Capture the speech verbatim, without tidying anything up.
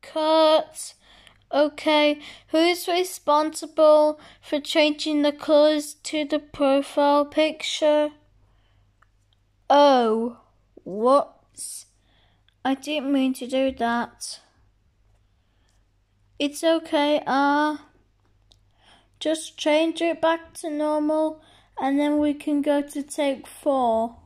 Cut. Okay, who's responsible for changing the colours to the profile picture? Oh, whoops. I didn't mean to do that. It's okay, ah. Uh, just change it back to normal and then we can go to take four.